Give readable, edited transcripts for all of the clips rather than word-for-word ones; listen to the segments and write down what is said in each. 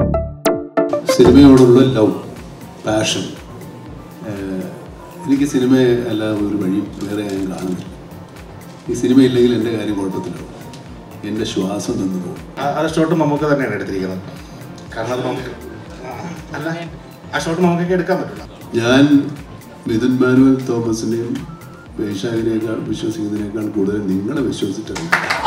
സിനിമയോടുള്ള love, passion. എനിക്ക് സിനിമയെ അല്ലാതെ ഒരു വഴി വേറെ ഞാൻ കാണുന്നില്ല. ഈ സിനിമയില്ലെങ്കിൽ എൻ്റെ കാര്യം കുഴപ്പത്തിലാവും, എൻ്റെ ശ്വാസം നിന്ന് പോകും. അത് ഷോട്ട് നമുക്ക് തന്നെയാണ് എടുത്തിരിക്കുന്നത്. കാരണം അത് നമുക്ക് അല്ല, ആ ഷോട്ട് നമുക്കൊക്കെ എടുക്കാൻ പറ്റില്ല. ഞാൻ മിഥുൻ മാനുവൽ തോമസിനെയും വൈശാഖിനേക്കാൾ വിശ്വസിക്കുന്നതിനേക്കാൾ കൂടുതൽ നിങ്ങളെ വിശ്വസിച്ചിട്ടുണ്ട്.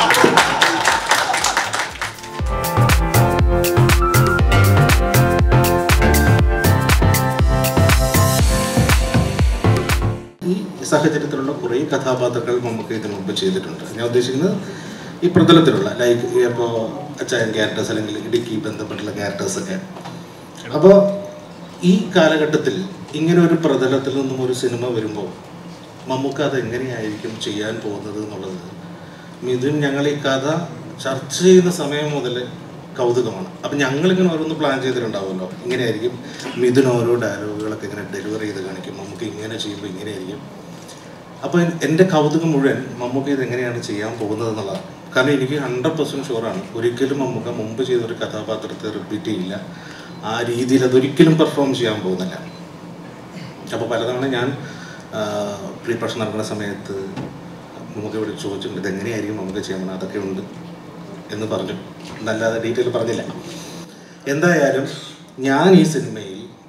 ഈ സാഹചര്യത്തിലുള്ള കുറേ കഥാപാത്രങ്ങൾ നമുക്ക് ഇതിനു മുമ്പ് ചെയ്തിട്ടുണ്ട്. ഞാൻ ഉദ്ദേശിക്കുന്നത് ഈ പ്രതലത്തിലുള്ള ലൈക്ക് ഇപ്പോൾ അച്ചായൻ ക്യാരക്ടേഴ്സ് അല്ലെങ്കിൽ ഇടുക്കി ബന്ധപ്പെട്ടുള്ള ക്യാരക്ടേഴ്സൊക്കെ. അപ്പോൾ ഈ കാലഘട്ടത്തിൽ ഇങ്ങനെ ഒരു പ്രതലത്തിൽ നിന്നും ഒരു സിനിമ വരുമ്പോൾ നമുക്ക് അത് എങ്ങനെയായിരിക്കും ചെയ്യാൻ പോകുന്നത് എന്നുള്ളത് മിഥുൻ ഞങ്ങൾ ഈ കഥ ചർച്ച ചെയ്യുന്ന സമയം മുതൽ കൗതുകമാണ്. അപ്പം ഞങ്ങളിങ്ങനെ ഓരോന്ന് പ്ലാൻ ചെയ്തിട്ടുണ്ടാവുമല്ലോ, ഇങ്ങനെയായിരിക്കും മിഥുൻ ഓരോ ഡയലോഗുകളൊക്കെ ഇങ്ങനെ ഡെലിവറി ചെയ്ത് കാണിക്കും, നമുക്ക് ഇങ്ങനെ ചെയ്യുമ്പോൾ ഇങ്ങനെയായിരിക്കും. അപ്പോൾ എൻ്റെ കൗതുകം മുഴുവൻ നമുക്ക് ഇതെങ്ങനെയാണ് ചെയ്യാൻ പോകുന്നത് എന്നുള്ളതാണ്. കാരണം എനിക്ക് 100% ഷുവറാണ് ഒരിക്കലും നമുക്ക് മുമ്പ് ചെയ്തൊരു കഥാപാത്രത്തെ റിപ്പീറ്റ് ചെയ്യില്ല, ആ രീതിയിൽ അതൊരിക്കലും പെർഫോം ചെയ്യാൻ പോകുന്നില്ല. അപ്പോൾ പലതവണ ഞാൻ പ്രീ പ്രൊഡക്ഷൻ നടക്കുന്ന സമയത്ത് നമുക്ക് ഇവിടെ ചോദിച്ചിട്ടുണ്ട് ഇതെങ്ങനെയായിരിക്കും നമുക്ക് ചെയ്യണം, അതൊക്കെ ഉണ്ട് എന്ന് പറഞ്ഞു, എന്നല്ലാതെ ഡീറ്റെയിൽ പറഞ്ഞില്ല. എന്തായാലും ഞാൻ ഈ സിനിമയിൽ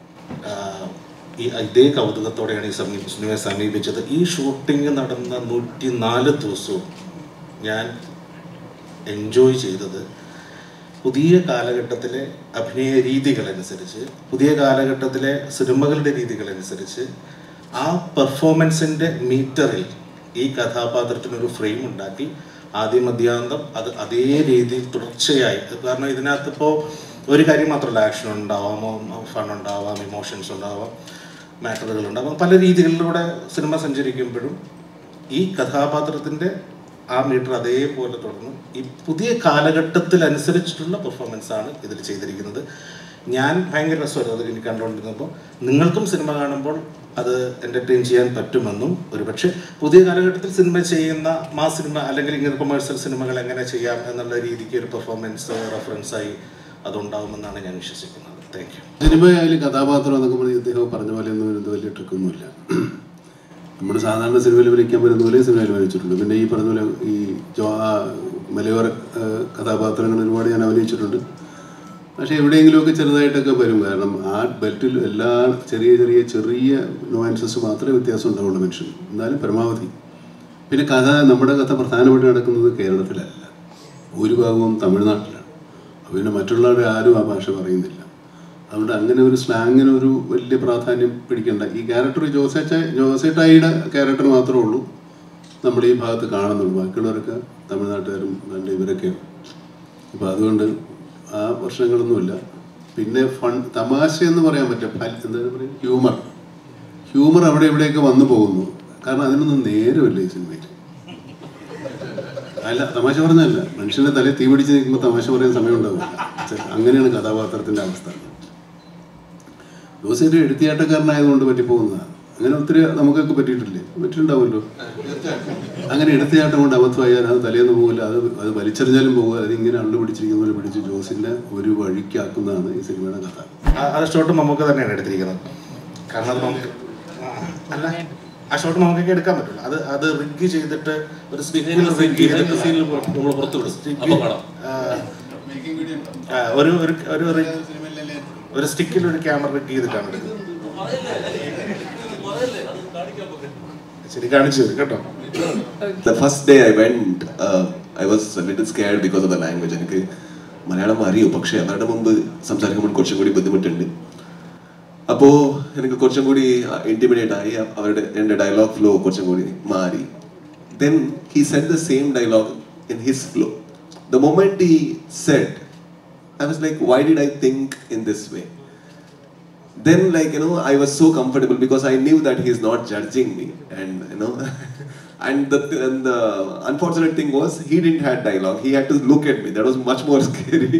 ഇതേ കൗതുകത്തോടെയാണ് ഈ സിനിമയെ സമീപിച്ചത്. ഈ ഷൂട്ടിംഗ് നടന്ന 104 ദിവസവും ഞാൻ എൻജോയ് ചെയ്തത് പുതിയ കാലഘട്ടത്തിലെ അഭിനയ രീതികളനുസരിച്ച്, പുതിയ കാലഘട്ടത്തിലെ സിനിമകളുടെ രീതികളനുസരിച്ച് ആ പെർഫോമൻസിൻ്റെ മീറ്ററിൽ ഈ കഥാപാത്രത്തിനൊരു ഫ്രെയിം ഉണ്ടാക്കി ആദ്യം മധ്യാന്തം അത് അതേ രീതിയിൽ തുടർച്ചയായി. കാരണം ഇതിനകത്തിപ്പോൾ ഒരു കാര്യം മാത്രമല്ല, ആക്ഷൻ ഉണ്ടാവാം, ഫൺ ഉണ്ടാവാം, ഇമോഷൻസ് ഉണ്ടാവാം, മാറ്ററുകൾ ഉണ്ടാവാം, പല രീതികളിലൂടെ സിനിമ സഞ്ചരിക്കുമ്പോഴും ഈ കഥാപാത്രത്തിൻ്റെ ആ മീറ്റർ അതേപോലെ തുടർന്ന് ഈ പുതിയ കാലഘട്ടത്തിലനുസരിച്ചിട്ടുള്ള പെർഫോമൻസാണ് ഇതിൽ ചെയ്തിരിക്കുന്നത്. ഞാൻ ഭയങ്കര രസമായിരുന്നു അത് എനിക്ക് കണ്ടുകൊണ്ടിരുന്നപ്പോൾ. നിങ്ങൾക്കും സിനിമ കാണുമ്പോൾ അത് എൻ്റർടൈൻ ചെയ്യാൻ പറ്റുമെന്നും, ഒരുപക്ഷെ പുതിയ കാലഘട്ടത്തിൽ സിനിമ ചെയ്യുന്ന മാസ് സിനിമ അല്ലെങ്കിൽ ഇങ്ങനെ കൊമേഴ്സ്യൽ സിനിമകൾ എങ്ങനെ ചെയ്യാം എന്നുള്ള രീതിക്ക് ഒരു പെർഫോമൻസ് റെഫറൻസായി അതുണ്ടാവുമെന്നാണ് ഞാൻ വിശ്വസിക്കുന്നത്. Thank you. സിനിമയായാലും കഥാപാത്രം എന്നൊക്കെ പറഞ്ഞ് ഇദ്ദേഹം പറഞ്ഞ പോലെ ഒന്നും എന്ത് വലിയ ട്രിക്കൊന്നുമില്ല. നമ്മൾ സാധാരണ സിനിമയിൽ വിളിക്കാൻ പറ്റുന്ന പോലെ സിനിമയിൽ അഭിനയിച്ചിട്ടുണ്ട്. പിന്നെ ഈ പറഞ്ഞ പോലെ ഈ മലയോര കഥാപാത്രങ്ങൾ ഒരുപാട് ഞാൻ അഭിനയിച്ചിട്ടുണ്ട്. പക്ഷേ എവിടെയെങ്കിലുമൊക്കെ ചെറുതായിട്ടൊക്കെ വരും. കാരണം ആ ബെൽറ്റിൽ എല്ലാ ചെറിയ നോയൻസസ് മാത്രമേ വ്യത്യാസം ഉണ്ടാവുള്ളൂ മനുഷ്യൻ, എന്നാലും പരമാവധി. പിന്നെ നമ്മുടെ കഥ പ്രധാനമായിട്ട് നടക്കുന്നത് കേരളത്തിലല്ല, ഭൂരിഭാഗവും തമിഴ്നാട്ടിലാണ്. പിന്നെ മറ്റുള്ളവരുടെ ആരും ആ ഭാഷ പറയുന്നില്ല. അതുകൊണ്ട് അങ്ങനെ ഒരു സ്ലാങ്ങിന് ഒരു വലിയ പ്രാധാന്യം പിടിക്കേണ്ട. ഈ ക്യാരക്ടർ ജോസേട്ടായിയുടെ ക്യാരക്ടർ മാത്രമേ ഉള്ളൂ നമ്മൾ ഈ ഭാഗത്ത് കാണുന്നുള്ളൂ. ബാക്കിയുള്ളവരൊക്കെ തമിഴ്നാട്ടുകാരും നല്ല ഇവരൊക്കെയാണ്. അപ്പോൾ അതുകൊണ്ട് ആ പ്രശ്നങ്ങളൊന്നുമില്ല. പിന്നെ തമാശ എന്ന് പറയാൻ പറ്റും, എന്താ പറയുക, ഹ്യൂമർ അവിടെ ഇവിടെയൊക്കെ വന്നു പോകുന്നു. കാരണം അതിനൊന്നും നേരമില്ല ഈ സിനിമയിൽ. അല്ല, തമാശ പറഞ്ഞല്ല, മനുഷ്യൻ്റെ തലയിൽ തീ പിടിച്ച് നിൽക്കുമ്പോൾ തമാശ പറയാൻ സമയം ഉണ്ടാവില്ല. അങ്ങനെയാണ് കഥാപാത്രത്തിൻ്റെ അവസ്ഥ. ജോസിൻ്റെ എടുത്തിയാട്ടക്കാരനായതുകൊണ്ട് പറ്റിപ്പോകുന്നതാണ്. അങ്ങനെ ഒത്തിരി നമുക്കൊക്കെ പറ്റിയിട്ടുണ്ടാവുമല്ലോ. അങ്ങനെ എടുത്തിയാട്ടം കൊണ്ട് അബദ്ധമായാൽ അത് തലേന്ന് പോകില്ല, അത് വലിച്ചെറിഞ്ഞാലും പോകുക. അതിങ്ങനെ അള്ളു പിടിച്ചിരിക്കുന്ന പോലെ പിടിച്ച് ജോസിൻ്റെ ഒരു വഴിക്കാക്കുന്നതാണ് ഈ സിനിമയുടെ കഥ. ആ ഷോട്ട് നമുക്ക് തന്നെയാണ് എടുത്തിരിക്കുന്നത്. കാരണം അത് നമുക്ക് അല്ല, ആ ഷോട്ട് നമുക്കൊക്കെ എടുക്കാൻ പറ്റില്ല. അത് റിഗ് ചെയ്തിട്ട് ഒരു സ്റ്റിക്കിൽ ഒരു സ്റ്റിക്കിൽ ഒരു ക്യാമറ റിഗ് ചെയ്തിട്ടാണ് എടുക്കുന്നത്. ശരി, കാണിച്ചു തരും കേട്ടോ. The first day I went, I was a little scared because of the language. എനിക്ക് മലയാളം അറിയൂ, പക്ഷേ അവരുടെ മുമ്പ് സംസാരിക്കുമ്പോൾ കുറച്ചും കൂടി ബുദ്ധിമുട്ടുണ്ട്. അപ്പോൾ എനിക്ക് കുറച്ചും കൂടി ഇൻറ്റിമിഡേറ്റ് ആയി. എൻ്റെ ഡയലോഗ് ഫ്ലോ കുറച്ചും കൂടി മാറി. Then he said the same dialogue in his flow. The moment he said, I was like, why did I think in this way? Then, like, I was so comfortable because I knew that he's not judging me, and and the unfortunate thing was he didn't have dialogue. He had to look at me. That was much more scary.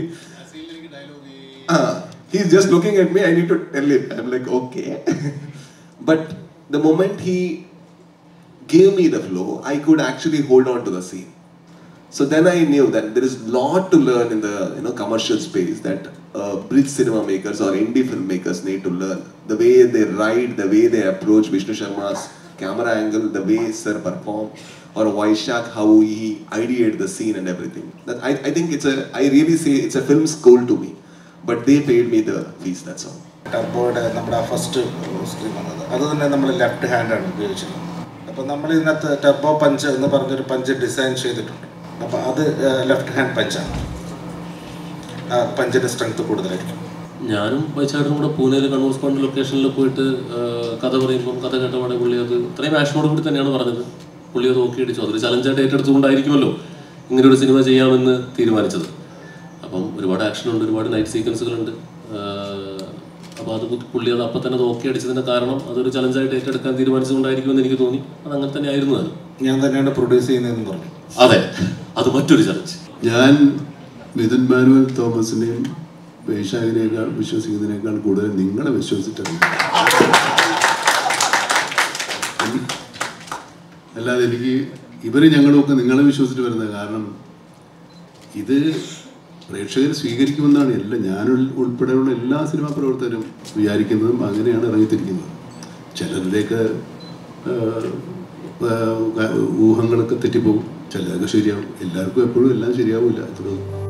He's just looking at me. I need to tell him. I'm like, okay. But the moment he gave me the flow, I could actually hold on to the scene. So then I knew that there is a lot to learn in the commercial space, that bridge cinema makers or indie filmmakers need to learn. The way they write, the way they approach Vishnu Sharma's camera angle, the way Sir perform, or Vaishak, how he ideated the scene and everything. That I think I really say it's a film school to me. But they paid me the fees, that's all. ടർബോയുടെ നമ്മുടെ first screen വന്നത് അത് തന്നെ നമ്മൾ left ഹാൻഡാണ് ഉപയോഗിച്ചത്. അപ്പോൾ നമ്മൾ ഇതിനകത്ത് turbo punch എന്ന് പറഞ്ഞൊരു പഞ്ച് ഡിസൈൻ ചെയ്തിട്ടുണ്ട്. അപ്പോൾ അത് ലെഫ്റ്റ് ഹാൻഡ് പഞ്ചാണ്. ആ പഞ്ചിൻ്റെ സ്ട്രെങ്ത് കൂടുതലായിരിക്കും. ഞാനും വൈശാഖനും കൂടെ പൂനെയിൽ കണ്ണൂർ സ്പോണ്ട് ലൊക്കേഷനിൽ പോയിട്ട് കഥ പറയുമ്പം കഥ കേട്ടപാടെ പുള്ളി അത് ഇത്രയും ആക്ഷനോട് കൂടി തന്നെയാണ് പറഞ്ഞത്. പുള്ളി അത് ഓക്കെ അടിച്ചു. അതൊരു ചലഞ്ചായിട്ട് ഏറ്റെടുത്തുകൊണ്ടായിരിക്കുമല്ലോ ഇങ്ങനൊരു സിനിമ ചെയ്യാമെന്ന് തീരുമാനിച്ചത്. അപ്പം ഒരുപാട് ആക്ഷനുണ്ട്, ഒരുപാട് നൈറ്റ് സീക്വൻസുകളുണ്ട്. അപ്പോൾ അത് പുള്ളി അത് അപ്പം തന്നെ അത് ഓക്കെ അടിച്ചതിൻ്റെ കാരണം അതൊരു ചലഞ്ചായിട്ട് ഏറ്റെടുക്കാൻ തീരുമാനിച്ചുകൊണ്ടായിരിക്കുമെന്ന് എനിക്ക് തോന്നി. അത് അങ്ങനെ തന്നെ ആയിരുന്നു. അത് ഞാൻ തന്നെയാണ് പ്രൊഡ്യൂസ് ചെയ്യുന്നതെന്ന് പറഞ്ഞു. അതെ, അത് മറ്റൊരു ചലഞ്ച്. ഞാൻ മിഥുൻ മാനുവൽ തോമസിനെയും വൈശാഖിനേക്കാൾ വിശ്വസിക്കുന്നതിനേക്കാൾ കൂടുതൽ നിങ്ങളെ വിശ്വസിച്ചിട്ടുണ്ട്. അല്ലാതെ എനിക്ക് ഞങ്ങളുമൊക്കെ നിങ്ങളെ വിശ്വസിച്ചിട്ട് വരുന്നത്. കാരണം ഇത് പ്രേക്ഷകർ സ്വീകരിക്കുമെന്നാണ് ഞാൻ ഉൾപ്പെടെയുള്ള എല്ലാ സിനിമാ പ്രവർത്തകരും വിചാരിക്കുന്നതും അങ്ങനെയാണ് ഇറങ്ങിത്തിരിക്കുന്നത്. ചിലരുടെയൊക്കെ ഊഹങ്ങളൊക്കെ തെറ്റിപ്പോകും, ചിലതൊക്കെ ശരിയാവും. എല്ലാവർക്കും എപ്പോഴും എല്ലാം ശരിയാവില്ല.